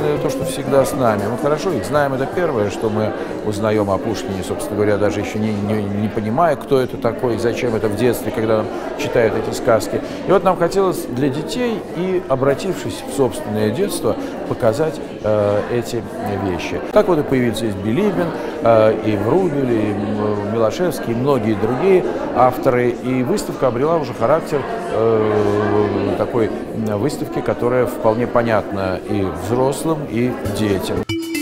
интересно то, что всегда с нами. Мы хорошо их знаем, это первое, что мы узнаем о Пушкине, собственно говоря, даже еще не понимая, кто это такой и зачем это в детстве, когда нам читают эти сказки. И вот нам хотелось для детей и, обратившись в собственное детство, показать эти вещи. Так вот и появился здесь Билибин, и Врубель, и Милошевский, и многие другие авторы. И выставка обрела уже характер такой выставки, которая вполне понятна и взрослым, и детям.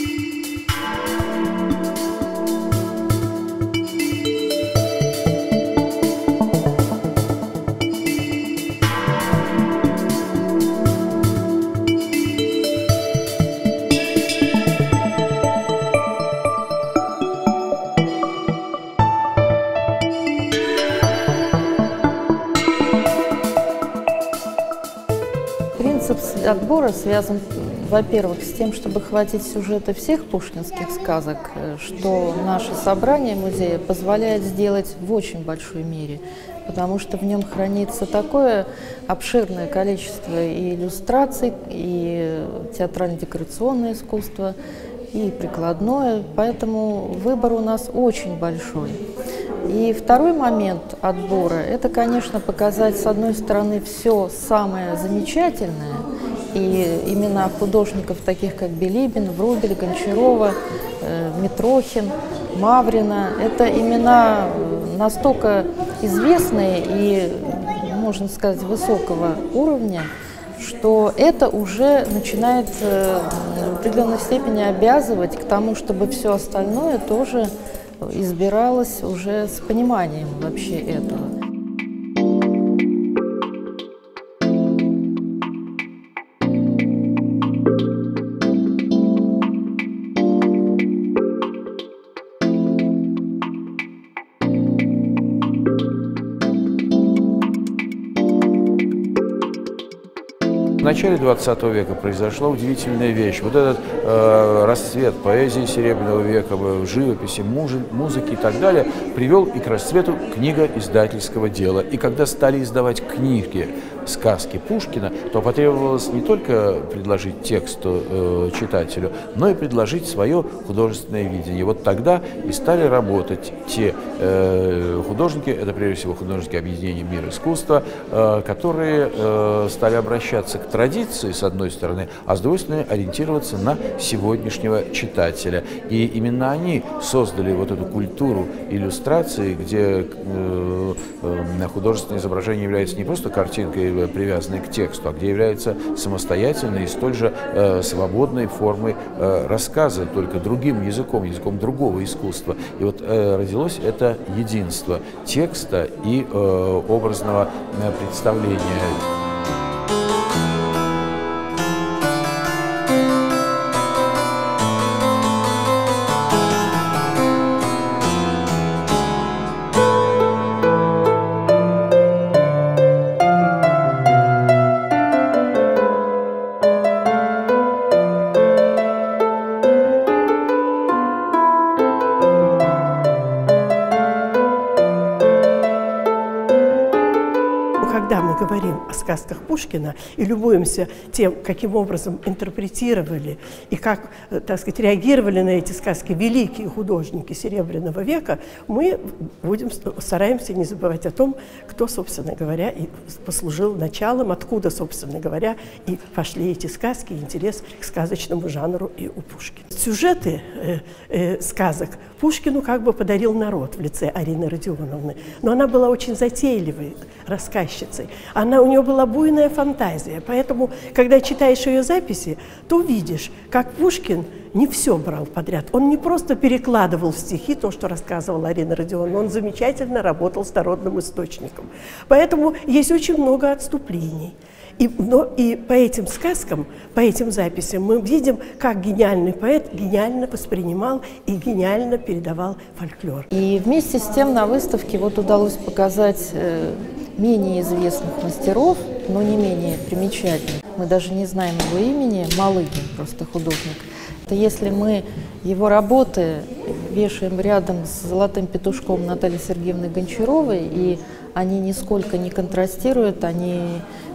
Принцип отбора связан, во-первых, с тем, чтобы хватить сюжета всех пушкинских сказок, что наше собрание музея позволяет сделать в очень большой мере, потому что в нем хранится такое обширное количество и иллюстраций, и театрально-декорационное искусство, и прикладное, поэтому выбор у нас очень большой. И второй момент отбора – это, конечно, показать, с одной стороны, все самое замечательное, и имена художников, таких как Билибин, Врубель, Гончарова, Митрохин, Маврина. Это имена настолько известные и, можно сказать, высокого уровня, что это уже начинает в определенной степени обязывать к тому, чтобы все остальное тоже избиралось уже с пониманием вообще этого. В начале 20 века произошла удивительная вещь. Вот этот расцвет поэзии Серебряного века, живописи, музыки и так далее привел и к расцвету книгоиздательского дела. И когда стали издавать книги, сказки Пушкина, то потребовалось не только предложить текст читателю, но и предложить свое художественное видение. Вот тогда и стали работать те художники, это прежде всего художники объединения «Мир искусства», которые стали обращаться к традиции, с одной стороны, а с другой стороны ориентироваться на сегодняшнего читателя. И именно они создали вот эту культуру иллюстрации, где художественное изображение является не просто картинкой, привязанной к тексту, а где является самостоятельной и столь же свободной формой рассказа, только другим языком, языком другого искусства. И вот родилось это единство текста и образного представления. Когда мы говорим о сказках Пушкина и любуемся тем, каким образом интерпретировали и как, так сказать, реагировали на эти сказки великие художники Серебряного века, мы стараемся не забывать о том, кто, собственно говоря, и послужил началом, откуда, собственно говоря, и пошли эти сказки, интерес к сказочному жанру и у Пушкина. Сюжеты сказок Пушкину как бы подарил народ в лице Арины Родионовны, но она была очень затейливой рассказчицей. У нее была буйная фантазия, поэтому, когда читаешь ее записи, то видишь, как Пушкин не все брал подряд. Он не просто перекладывал в стихи то, что рассказывала Арина Родионовна, он замечательно работал с народным источником. Поэтому есть очень много отступлений. И по этим сказкам, по этим записям мы видим, как гениальный поэт гениально воспринимал и гениально передавал фольклор. И вместе с тем на выставке вот удалось показать менее известных мастеров, но не менее примечательных. Мы даже не знаем его имени, Малыгин просто художник. Это если мы его работы вешаем рядом с «Золотым петушком» Натальи Сергеевны Гончаровой, и они нисколько не контрастируют, они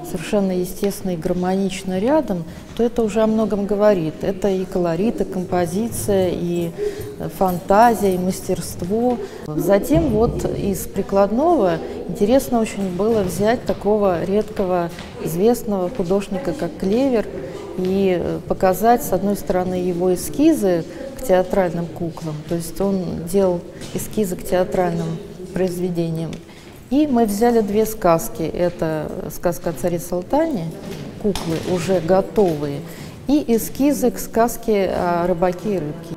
совершенно естественно и гармонично рядом, то это уже о многом говорит. Это и колорит, и композиция, и фантазия, и мастерство. Затем вот из прикладного интересно очень было взять такого редкого известного художника, как Клевер, и показать, с одной стороны, его эскизы к театральным куклам, то есть он делал эскизы к театральным произведениям. И мы взяли две сказки. Это сказка о царе Салтане, куклы уже готовые, и эскизы к сказке о рыбаке и рыбке.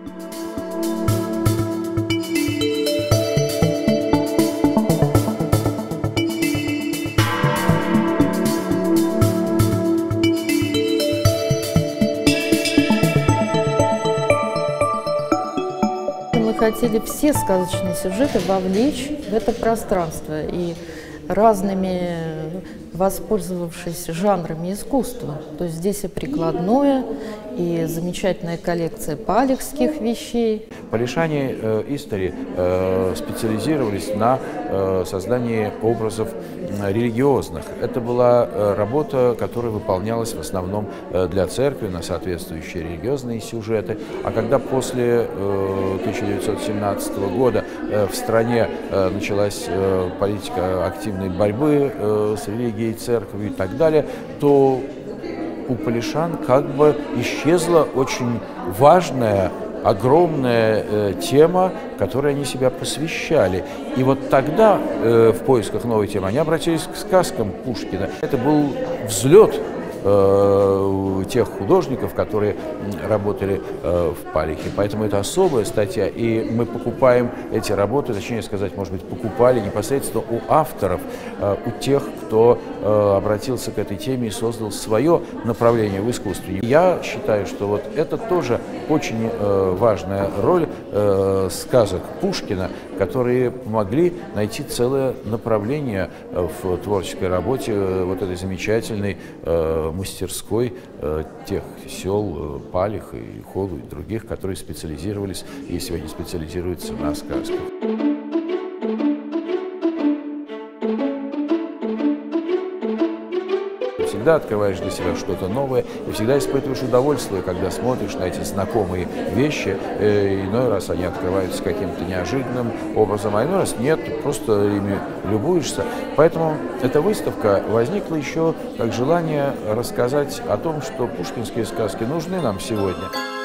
Мы хотели все сказочные сюжеты вовлечь в это пространство и разными, воспользовавшись жанрами искусства. То есть здесь и прикладное, и замечательная коллекция палехских вещей. Палешане Истори специализировались на создании образов религиозных. Это была работа, которая выполнялась в основном для церкви, на соответствующие религиозные сюжеты. А когда после 1917 года в стране началась политика активной борьбы с религией, церковью и так далее, то у палешан как бы исчезла очень важная, огромная тема, которой они себя посвящали. И вот тогда, в поисках новой темы, они обратились к сказкам Пушкина. Это был взлет тех художников, которые работали в Палихе. Поэтому это особая статья, и мы покупаем эти работы, точнее сказать, может быть, покупали непосредственно у авторов, у тех, кто обратился к этой теме и создал свое направление в искусстве. Я считаю, что вот это тоже очень важная роль сказок Пушкина, которые помогли найти целое направление в творческой работе вот этой замечательной мастерской тех сел Палих и Холу и других, которые специализировались и сегодня специализируются на сказках. Всегда открываешь для себя что-то новое и всегда испытываешь удовольствие, когда смотришь на эти знакомые вещи. Иной раз они открываются каким-то неожиданным образом, а иной раз нет, просто ими любуешься. Поэтому эта выставка возникла еще как желание рассказать о том, что пушкинские сказки нужны нам сегодня.